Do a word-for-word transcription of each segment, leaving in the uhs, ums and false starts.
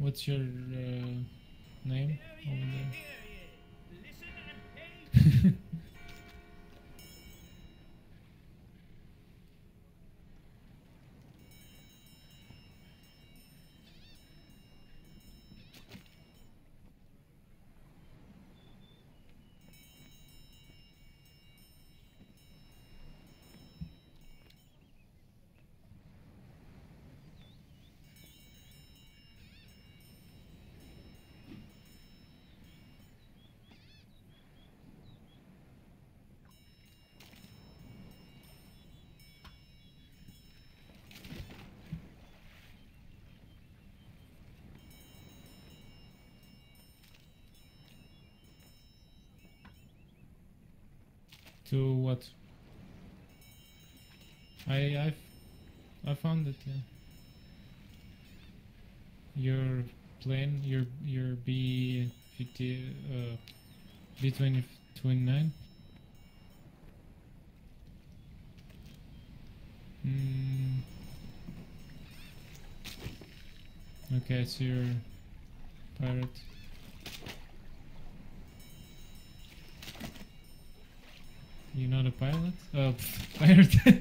What's your uh, name over there? To what? I I I found it. Yeah. Your plane, your your B fifty, uh, B twenty twenty nine. Mm. Okay, so you're pirate. You're not a pilot? Oh, pff, pirate.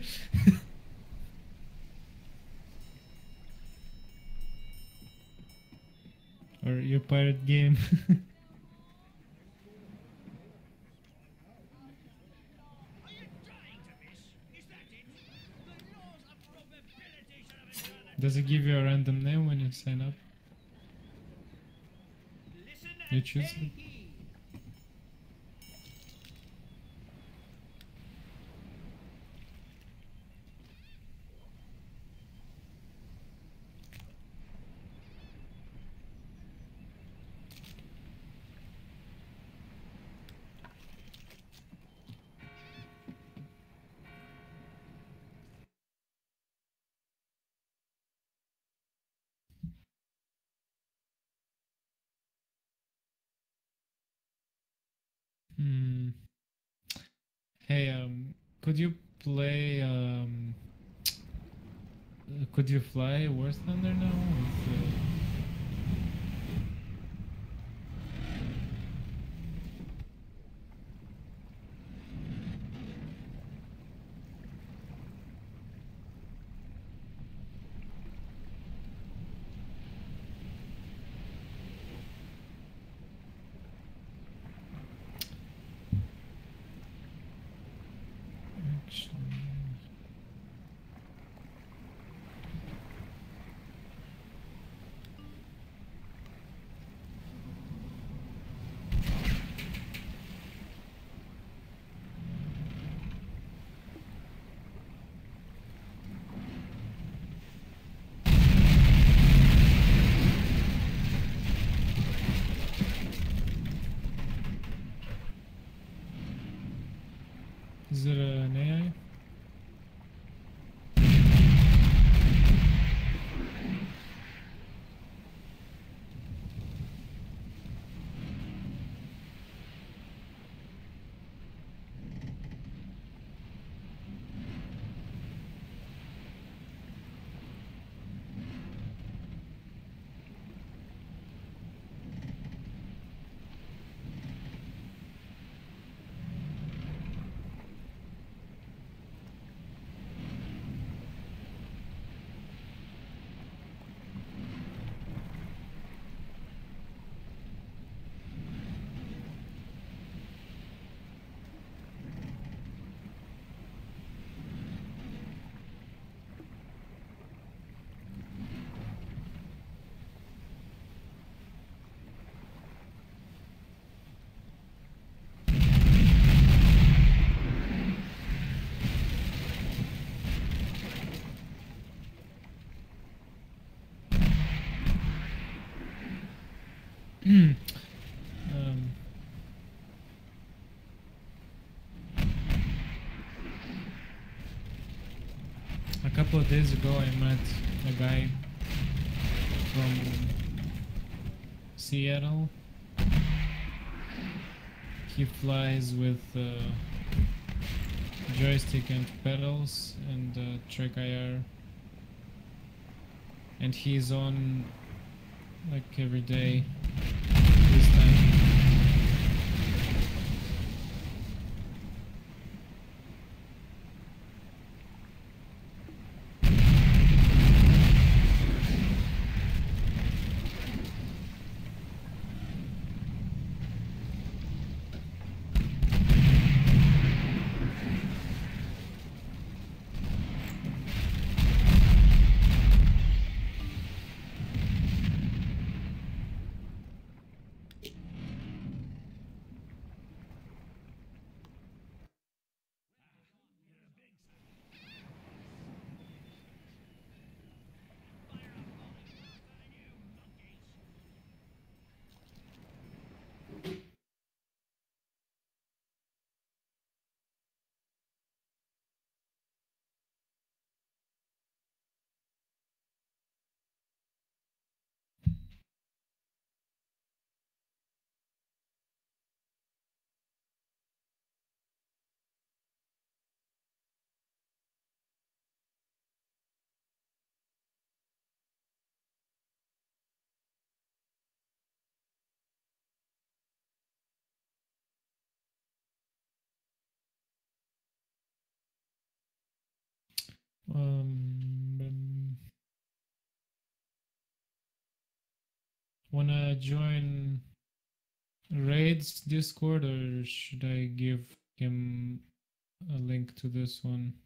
Or your pirate game. Does it give you a random name when you sign up? You choose it? Hmm. Hey, um, could you play, um, uh, could you fly War Thunder now? With, uh, actually, is it an A I? um, a couple of days ago I met a guy from Seattle. He flies with uh, joystick and pedals and uh, Trek I R, and he's on like every day this time. Um, um, wanna join Raid's Discord, or should I give him a link to this one?